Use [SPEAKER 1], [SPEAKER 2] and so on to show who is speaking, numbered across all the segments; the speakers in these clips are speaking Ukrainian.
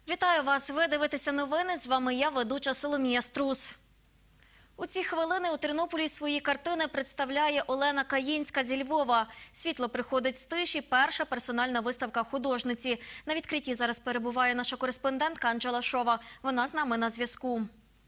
[SPEAKER 1] Вітаю вас! Ви дивитеся новини. З вами я, ведуча Соломія Струс. У ці хвилини у Тернополі свої картини представляє Олена Каїнська зі Львова. «Світло приходить з тиші» – перша персональна виставка художниці. На відкритті зараз перебуває наша кореспондентка Анджела Шова. Вона з нами на зв'язку.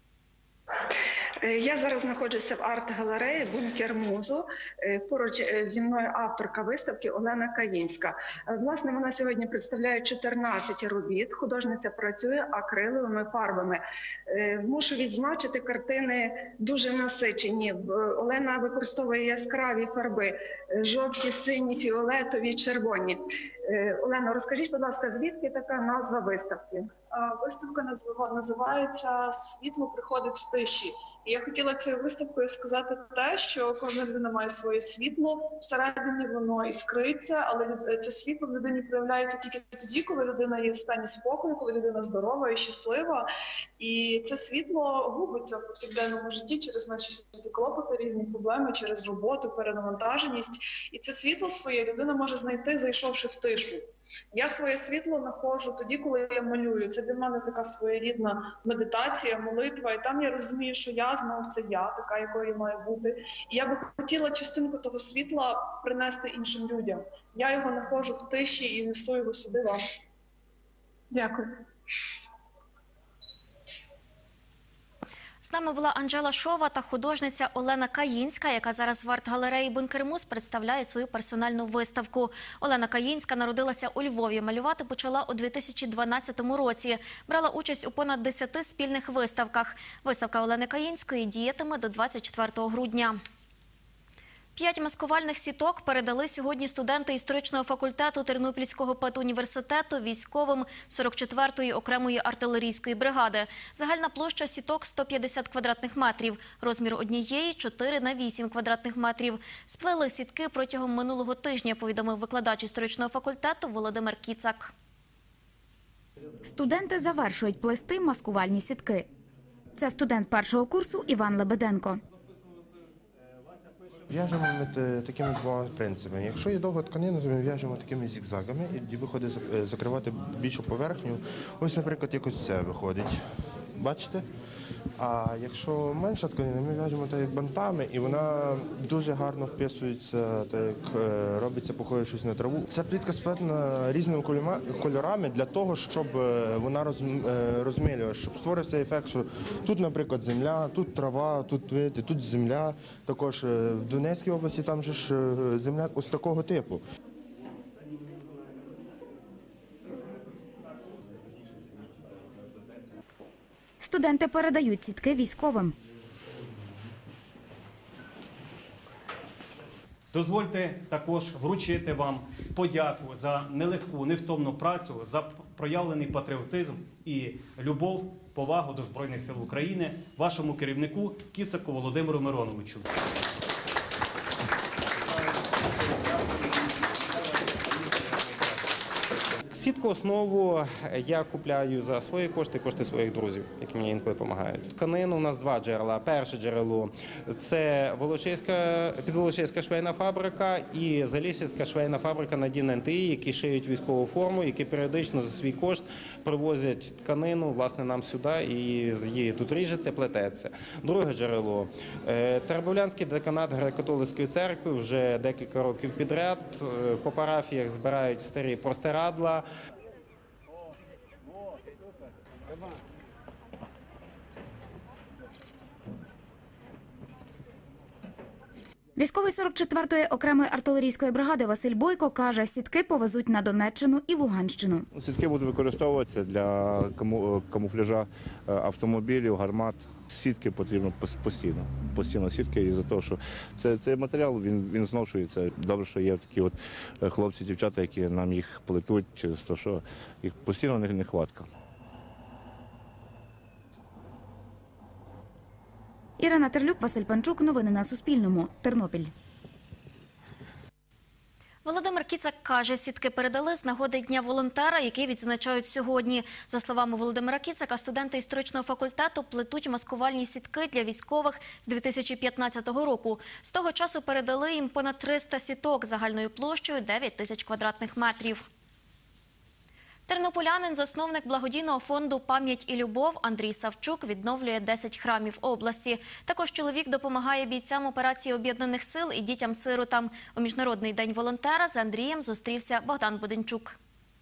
[SPEAKER 2] Я зараз знаходжуся в арт-галереї «Бункер Музу». Поруч зі мною авторка виставки Олена Каїнська. Власне, вона сьогодні представляє 14 робіт. Художниця працює акриловими фарбами. Мушу відзначити, картини дуже насичені. Олена використовує яскраві фарби – жовті, сині, фіолетові, червоні. Олена, розкажіть, будь ласка, звідки така назва виставки?
[SPEAKER 3] Виставка називається «Світло приходить з тиші». І я хотіла цією виставкою сказати те, що кожна людина має своє світло, всередині воно іскриться, але це світло в людині проявляється тільки тоді, коли людина є в стані спокою, коли людина здорова і щаслива. І це світло губиться в повсякденному житті через наші клопоти, різні проблеми, через роботу, перенавантаженість. І це світло своє людина може знайти, зайшовши в тишу. Я своє світло знаходжу тоді, коли я малюю. Це для мене така своєрідна медитація, молитва. І там я розумію, що я знову це я, така, якою маю бути. І я би хотіла частинку того світла принести іншим людям. Я його знаходжу в тиші і несу його сюди вам.
[SPEAKER 2] Дякую.
[SPEAKER 1] З нами була Анджела Шова та художниця Олена Каїнська, яка зараз в арт-галереї «Бункер Муз» представляє свою персональну виставку. Олена Каїнська народилася у Львові. Малювати почала у 2012 році. Брала участь у понад 10 спільних виставках. Виставка Олени Каїнської діятиме до 24 грудня. 5 маскувальних сіток передали сьогодні студенти історичного факультету Тернопільського педуніверситету військовим 44-ї окремої артилерійської бригади. Загальна площа сіток – 150 квадратних метрів. Розмір однієї – 4 на 8 квадратних метрів. Сплели сітки протягом минулого тижня, повідомив викладач історичного факультету Володимир Кіцак.
[SPEAKER 4] Студенти завершують плести маскувальні сітки. Це студент першого курсу Іван Лебеденко.
[SPEAKER 5] В'яжемо ми такими двома принципами. Якщо є довга тканина, то ми в'яжемо такими зігзагами і виходить закривати більшу поверхню. Ось, наприклад, якось це виходить. Бачите? А якщо менша тканина, ми в'яжемо так як бантами, і вона дуже гарно вписується, так як робиться, похоже щось на траву. Ця плітка сплетена різними кольорами для того, щоб вона розмилювала, щоб створився ефект, що тут, наприклад, земля, тут трава, тут земля. Також в Донецькій області там же ж земля ось такого типу.
[SPEAKER 4] Студенти передають сітки військовим.
[SPEAKER 6] Дозвольте також вручити вам подяку за нелегку, невтомну працю, за проявлений патріотизм і любов, повагу до Збройних сил України вашому керівнику Кіцаку Володимиру Мироновичу.
[SPEAKER 7] Сітку основу я купляю за свої кошти, кошти своїх друзів, які мені інколи допомагають. Тканину у нас два джерела. Перше джерело – це підволочиська швейна фабрика і Заліщицька швейна фабрика «Надійна НТІ», які шиють військову форму, які періодично за свій кошт привозять тканину, власне, нам сюди, і її тут ріжеться, плететься. Друге джерело – Теребовлянський деканат Греко-католицької церкви вже декілька років підряд. По парафіях збирають старі простирадла.
[SPEAKER 4] Військовий 44-ї окремої артилерійської бригади Василь Бойко каже, сітки повезуть на Донеччину і Луганщину.
[SPEAKER 8] Сітки будуть використовуватися для камуфляжа автомобілів, гармат. Сітки потрібно постійно сітки, із-за того, що цей матеріал він зношується. Добре, що є такі от хлопці, дівчата, які нам їх плетуть через те, що їх постійно нехватка.
[SPEAKER 4] Ірина Терлюк, Василь Панчук. Новини на Суспільному. Тернопіль.
[SPEAKER 1] Володимир Кіцак каже, сітки передали з нагоди Дня волонтера, який відзначають сьогодні. За словами Володимира Кіцака, студенти історичного факультету плетуть маскувальні сітки для військових з 2015 року. З того часу передали їм понад 300 сіток загальною площею 9 тисяч квадратних метрів. Тернополянин, засновник благодійного фонду «Пам'ять і любов» Андрій Савчук відновлює 10 храмів області. Також чоловік допомагає бійцям операції Об'єднаних сил і дітям-сиротам. У Міжнародний день волонтера з Андрієм зустрівся Богдан Буденчук.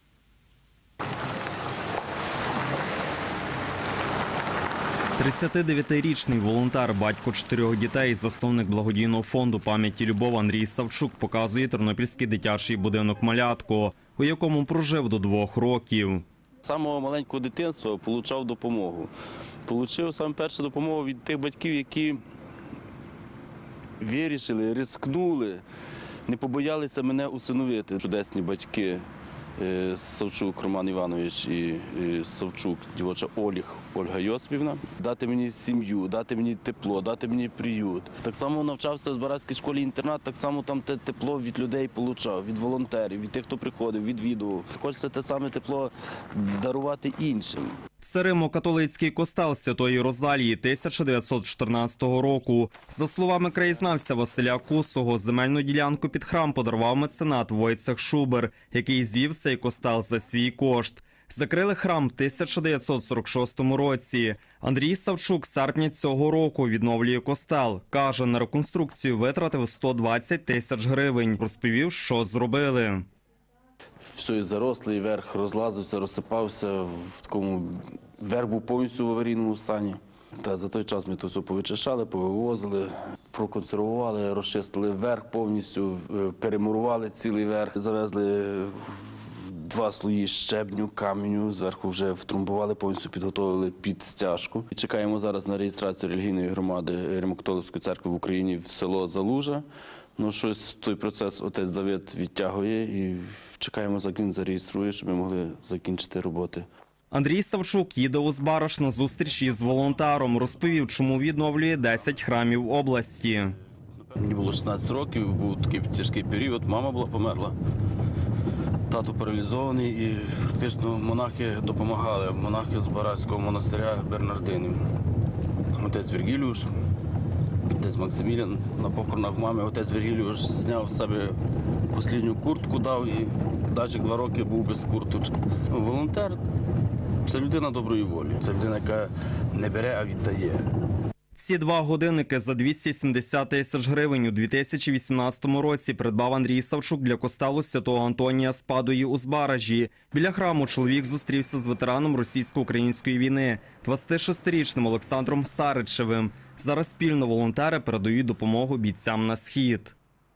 [SPEAKER 9] – 39-річний волонтер, батько 4 дітей, засновник благодійного фонду «Пам'ять і любов» Андрій Савчук показує тернопільський дитячий будинок «Малятко», у якому прожив до 2 років.
[SPEAKER 10] З самого маленького дитинства отримав допомогу. Отримав саме першу допомогу від тих батьків, які вирішили, ризикнули, не побоялися мене усиновити. Чудесні батьки Савчук Роман Іванович і Савчук дівоча Ольга Йосипівна. Дати мені сім'ю, дати мені тепло, дати мені приют. Так само навчався в Збаразькій школі-інтернат, так само там те тепло від людей отримав, від волонтерів, від тих, хто приходив, відвідував. Хочеться те саме тепло дарувати іншим.
[SPEAKER 9] Це Римо-католицький костел Святої Розалії 1914 року. За словами краєзнавця Василя Косого, земельну ділянку під храм подарував меценат Войцех Шубер, який звів цей костел за свій кошт. Закрили храм в 1946 році. Андрій Савчук з серпня цього року відновлює костел. Каже, на реконструкцію витратив 120 тисяч гривень. Розповів, що зробили.
[SPEAKER 10] Все зарослий, верх розлазився, розсипався, в такому верх був повністю в аварійному стані. Та за той час ми то все повичищали, повивозили, проконсервували, розчистили верх повністю, перемурували цілий верх, завезли 2 слої щебню, каменю, зверху вже втрамбували, повністю підготовили під стяжку. Чекаємо зараз на реєстрацію релігійної громади Римо-католицької церкви в Україні в село Залужа. Ну, щось той процес отець Давид відтягує і чекаємо, як він зареєструє, щоб ми могли закінчити роботи.
[SPEAKER 9] Андрій Савчук їде у Збараж на зустріч із волонтером. Розповів, чому відновлює 10 храмів області.
[SPEAKER 10] Мені було 16 років, був такий тяжкий період, мама була померла. Тато паралізований і практично монахи допомагали. Монахи з Барацького монастиря Бернардинів. Отець Вергіліуш, отець Максимілян. На похоронах мами отець Вергіліуш зняв з себе останню куртку, дав і далі 2 роки був без курточки. Волонтер – це людина доброї волі, це людина, яка не бере, а віддає.
[SPEAKER 9] Ці 2 годинники за 270 тисяч гривень у 2018 році придбав Андрій Савчук для костелу Святого Антонія з Падої у Збаражі. Біля храму чоловік зустрівся з ветераном російсько-української війни, 26-річним Олександром Саричевим. Зараз спільно волонтери передають допомогу бійцям на схід.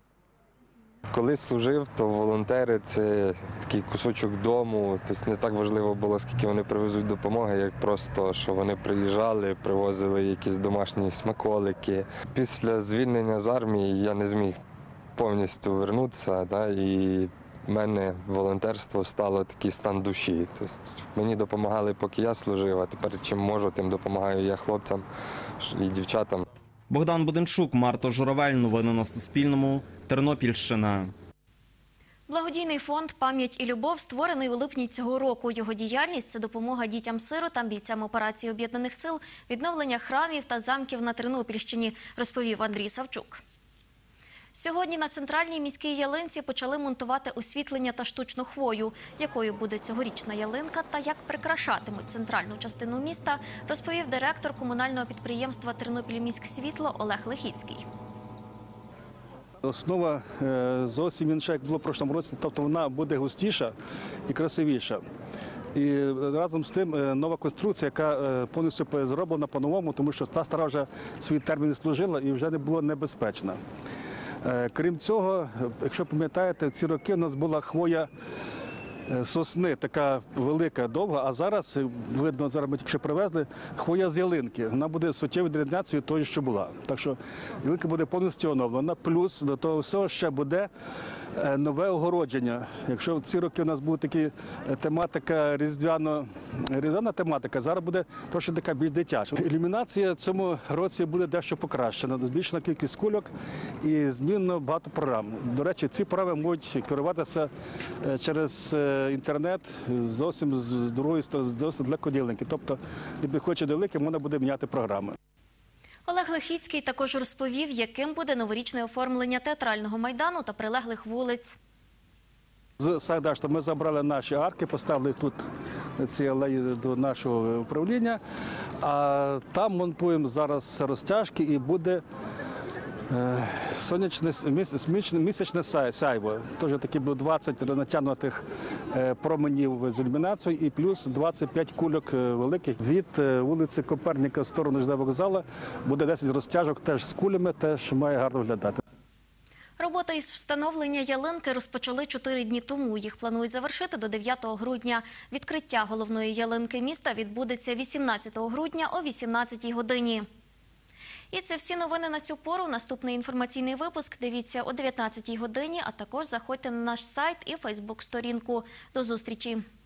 [SPEAKER 11] Коли служив, то волонтери – це такий кусочок дому. Тобто не так важливо було, скільки вони привезуть допомоги, як просто, що вони приїжджали, привозили якісь домашні смаколики. Після звільнення з армії я не зміг повністю повернутися, і в мене волонтерство стало такий стан душі. Тобто мені допомагали, поки я служив, а тепер чим можу, тим допомагаю я хлопцям і дівчатам.
[SPEAKER 9] Богдан Буденчук, Марта Журавель. Новини на Суспільному. Тернопільщина.
[SPEAKER 1] Благодійний фонд «Пам'ять і любов» створений у липні цього року. Його діяльність – це допомога дітям-сиротам, бійцям операції Об'єднаних сил, відновлення храмів та замків на Тернопільщині, розповів Андрій Савчук. Сьогодні на центральній міській ялинці почали монтувати освітлення та штучну хвою. Якою буде цьогорічна ялинка та як прикрашатимуть центральну частину міста, розповів директор комунального підприємства «Тернопільміськсвітло» Олег Лихіцький.
[SPEAKER 12] Основа зовсім інша, як було в прошлому році, тобто вона буде густіша і красивіша. І разом з тим нова конструкція, яка повністю зроблена по-новому, тому що та стара вже свій термін служила і вже не була небезпечна. Крім цього, якщо пам'ятаєте, ці роки у нас була хвоя сосни, така велика, довга, а зараз, видно, зараз ми тільки що привезли, хвоя з ялинки. Вона буде суттєво відрізняться від того, що була. Так що ялинка буде повністю оновлена, плюс до того всього ще буде нове огородження. Якщо в ці роки у нас була така тематика, різдвяна тематика, зараз буде трошки така більш дитяча. Ілюмінація в цьому році буде дещо покращена, збільшена кількість кульок і змінено багато програм. До речі, ці програми можуть керуватися через інтернет зовсім з другої сторони, зовсім далекодільники. Тобто, якщо хоче далеко, можна буде міняти програми.
[SPEAKER 1] Олег Лихіцький також розповів, яким буде новорічне оформлення театрального майдану та прилеглих вулиць.
[SPEAKER 12] З Сайдашту ми забрали наші арки, поставили тут ці алеї до нашого управління, а там монтуємо зараз розтяжки і буде сонячне місячне сяйво. Тож таки буде 20 натягнутих променів з ілюмінацією і плюс 25 кульок великих. Від вулиці Коперніка в сторону ЖД вокзалу буде 10 розтяжок теж з кулями, теж має гарно виглядати.
[SPEAKER 1] Роботи із встановлення ялинки розпочали 4 дні тому. Їх планують завершити до 9 грудня. Відкриття головної ялинки міста відбудеться 18 грудня о 18 годині. І це всі новини на цю пору. Наступний інформаційний випуск дивіться о 19 годині, а також заходьте на наш сайт і фейсбук-сторінку. До зустрічі!